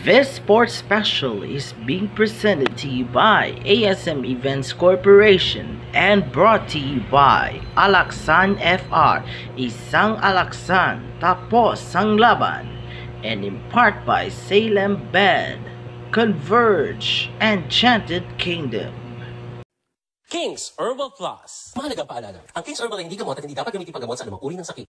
This sports special is being presented to you by ASM Events Corporation and brought to you by Alaksan FR, Isang Alaksan, Tapos ang Laban, and in part by Salem Bed, Converge, Enchanted Kingdom. King's Herbal Plus. Mahalagang paalala, ang King's Herbal ay hindi gamot at hindi dapat gamitin paggamot sa anumang uri ng sakit.